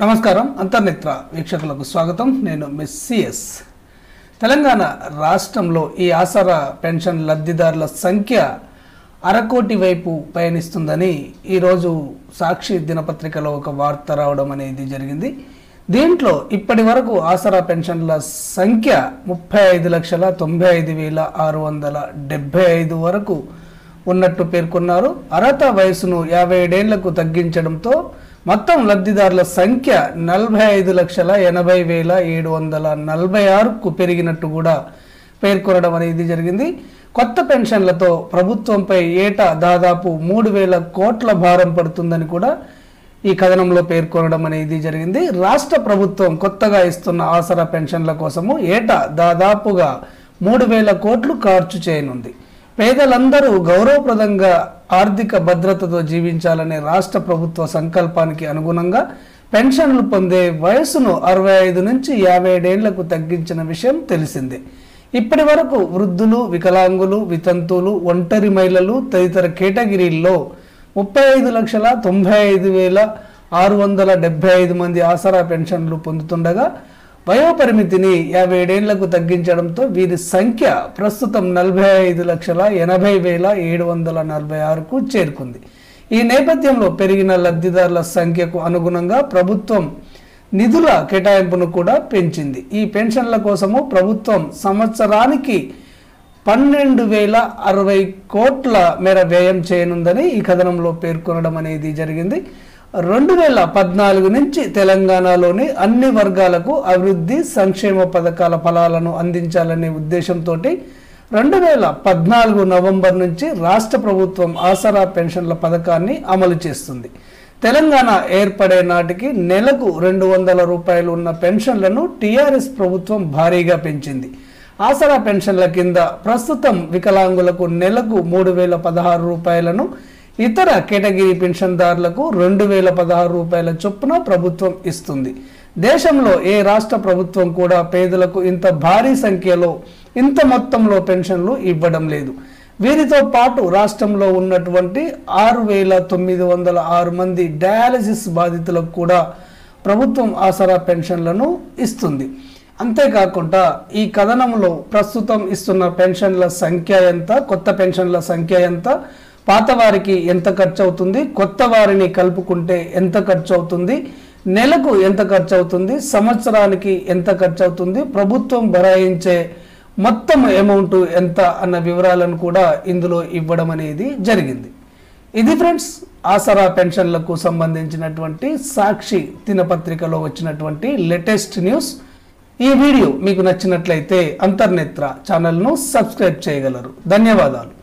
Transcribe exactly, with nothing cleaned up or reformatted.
నమస్కారం అంతర్నేత్ర వీక్షకులకు స్వాగతం. నేను మిస్ సిఎస్. తెలంగాణ రాష్ట్రంలో ఈ ఆసరా పెన్షన్ లబ్ధిదారుల సంఖ్య అరకోటి వైపు పయనిస్తుందని ఈరోజు సాక్షి దినపత్రికలో ఒక వార్త రావడం అనేది జరిగింది. దీంట్లో ఇప్పటి వరకు ఆసరా పెన్షన్ల సంఖ్య ముప్పై ఐదు లక్షల తొంభై ఐదు వేల ఆరు వందల డెబ్బై ఐదు వరకు ఉన్నట్టు పేర్కొన్నారు. అర్హత వయసును యాభై ఏడేళ్లకు తగ్గించడంతో మొత్తం లబ్ధిదారుల సంఖ్య నలభై ఐదు లక్షల ఎనభై వేల ఏడు వందల నలభై ఆరుకు పెరిగినట్టు కూడా పేర్కొనడం అనేది జరిగింది. కొత్త పెన్షన్లతో ప్రభుత్వంపై ఏటా దాదాపు మూడు వేల కోట్ల భారం పడుతుందని కూడా ఈ కథనంలో పేర్కొనడం అనేది జరిగింది. రాష్ట్ర ప్రభుత్వం కొత్తగా ఇస్తున్న ఆసరా పెన్షన్ల కోసము ఏటా దాదాపుగా మూడు వేల కోట్లు ఖర్చు చేయనుంది. పేదలందరూ గౌరవప్రదంగా ఆర్థిక భద్రతతో జీవించాలనే రాష్ట్ర ప్రభుత్వ సంకల్పానికి అనుగుణంగా పెన్షన్లు పొందే వయసును అరవై ఐదు నుంచి యాభై ఏడేళ్లకు తగ్గించిన విషయం తెలిసిందే. ఇప్పటి వరకు వృద్ధులు, వికలాంగులు, వితంతువులు, ఒంటరి మహిళలు తదితర కేటగిరీల్లో ముప్పై ఐదు లక్షల తొంభై ఐదు వేల ఆరు వందల డెబ్బై ఐదు మంది ఆసరా పెన్షన్లు పొందుతుండగా వయోపరిమితిని యాభై ఏడేళ్లకు తగ్గించడంతో వీరి సంఖ్య ప్రస్తుతం నలభై ఐదు లక్షల ఎనభై వేల ఏడు వందల నలభై ఆరుకు చేరుకుంది. ఈ నేపథ్యంలో పెరిగిన లబ్ధిదారుల సంఖ్యకు అనుగుణంగా ప్రభుత్వం నిధుల కేటాయింపును కూడా పెంచింది. ఈ పెన్షన్ల కోసము ప్రభుత్వం సంవత్సరానికి పన్నెండు వేల అరవై కోట్ల మేర వ్యయం చేయనుందని ఈ కథనంలో పేర్కొనడం అనేది జరిగింది. రెండు వేల పద్నాలుగు నుంచి తెలంగాణలోని అన్ని వర్గాలకు అభివృద్ధి సంక్షేమ పథకాల ఫలాలను అందించాలనే ఉద్దేశంతో రెండు వేల పద్నాలుగు నవంబర్ నుంచి రాష్ట్ర ప్రభుత్వం ఆసరా పెన్షన్ల పథకాన్ని అమలు చేస్తుంది. తెలంగాణ ఏర్పడే నాటికి నెలకు రెండు వందల రూపాయలు ఉన్న పెన్షన్లను టీఆర్ఎస్ ప్రభుత్వం భారీగా పెంచింది. ఆసరా పెన్షన్ల కింద ప్రస్తుతం వికలాంగులకు నెలకు మూడు వేల పదహారు రూపాయలను, ఇతర కేటగిరీ పెన్షన్దారులకు రెండు వేల పదహారు రూపాయల చొప్పున ప్రభుత్వం ఇస్తుంది. దేశంలో ఏ రాష్ట్ర ప్రభుత్వం కూడా పేదలకు ఇంత భారీ సంఖ్యలో ఇంత మొత్తంలో పెన్షన్లు ఇవ్వడం లేదు. వీరితో పాటు రాష్ట్రంలో ఉన్నటువంటి ఆరు వేల తొమ్మిది వందల ఆరు మంది డయాలసిస్ బాధితులకు కూడా ప్రభుత్వం ఆసరా పెన్షన్లను ఇస్తుంది. అంతేకాకుండా ఈ కథనంలో ప్రస్తుతం ఇస్తున్న పెన్షన్ల సంఖ్య ఎంత, కొత్త పెన్షన్ల సంఖ్య ఎంత, పాత వారికి ఎంత ఖర్చు అవుతుంది, కొత్త వారిని కలుపుకుంటే ఎంత ఖర్చు అవుతుంది, నెలకు ఎంత ఖర్చు అవుతుంది, సంవత్సరానికి ఎంత ఖర్చు అవుతుంది, ప్రభుత్వం భరాయించే మొత్తం అమౌంట్ ఎంత అన్న వివరాలను కూడా ఇందులో ఇవ్వడం అనేది జరిగింది. ఇది ఫ్రెండ్స్ ఆసరా పెన్షన్లకు సంబంధించినటువంటి సాక్షి దినపత్రికలో వచ్చినటువంటి లేటెస్ట్ న్యూస్. ఈ వీడియో మీకు నచ్చినట్లయితే అంతర్నేత్ర ఛానల్ను సబ్స్క్రైబ్ చేయగలరు. ధన్యవాదాలు.